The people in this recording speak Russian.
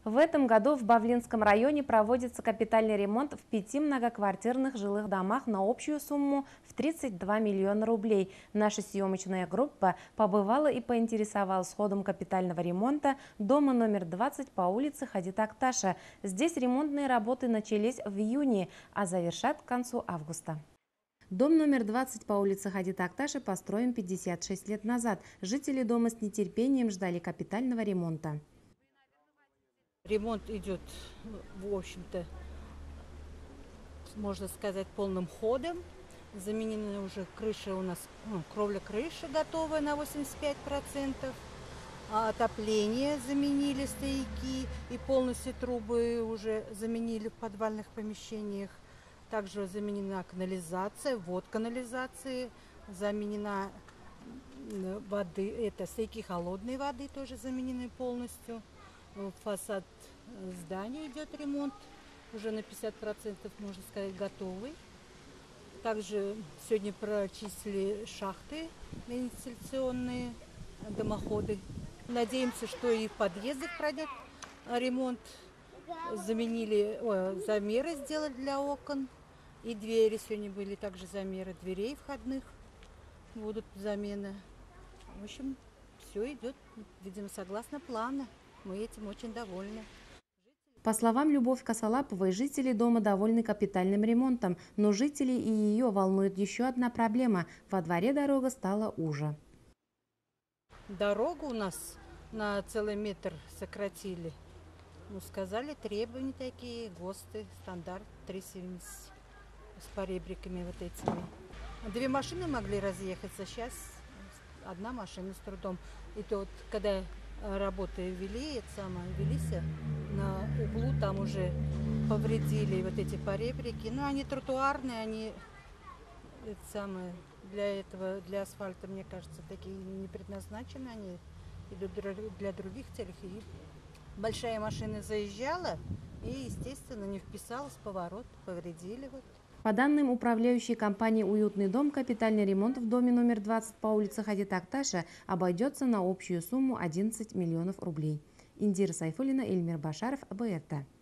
В этом году в Бавлинском районе проводится капитальный ремонт в 5 многоквартирных жилых домах на общую сумму в 32 миллиона рублей. Наша съемочная группа побывала и поинтересовалась ходом капитального ремонта дома номер 20 по улице Хади Такташа. Здесь ремонтные работы начались в июне, а завершат к концу августа. Дом номер 20 по улице Хади Такташи построен 56 лет назад. Жители дома с нетерпением ждали капитального ремонта. Ремонт идет, в общем-то, можно сказать, полным ходом. Заменены уже крыша у нас, кровля крыши готовая на 85%. А отопление заменили, стояки, и полностью трубы уже заменили в подвальных помещениях. Также заменена канализация, ввод канализации, заменена воды, это стояки холодной воды тоже заменены полностью. Фасад здания идет ремонт, уже на 50%, можно сказать, готовый. Также сегодня прочистили шахты вентиляционные, дымоходы. Надеемся, что и в подъездах пройдет ремонт. Заменили, замеры сделали для окон. И двери сегодня были также замеры дверей входных. Будут замены. В общем, все идет, видимо, согласно плану. Мы этим очень довольны. По словам Любовь Косолаповой, жители дома довольны капитальным ремонтом, но жителей и ее волнует еще одна проблема. Во дворе дорога стала уже. Дорогу у нас на целый метр сократили. Ну, сказали, требования такие, ГОСТы, стандарт 3,70 с поребриками вот этими. 2 машины могли разъехаться, сейчас одна машина с трудом. И то вот, когда работы велись на углу, там уже повредили вот эти поребрики. Ну, они тротуарные, они для этого, для асфальта, мне кажется, такие не предназначены. Они идут для других целей. И большая машина заезжала и, естественно, не вписалась в поворот, повредили. Вот. По данным управляющей компании «Уютный дом», капитальный ремонт в доме номер 20 по улице Хади Такташа обойдется на общую сумму 11 миллионов рублей. Индира Сайфуллина, Эльмир Башаров, БРТ.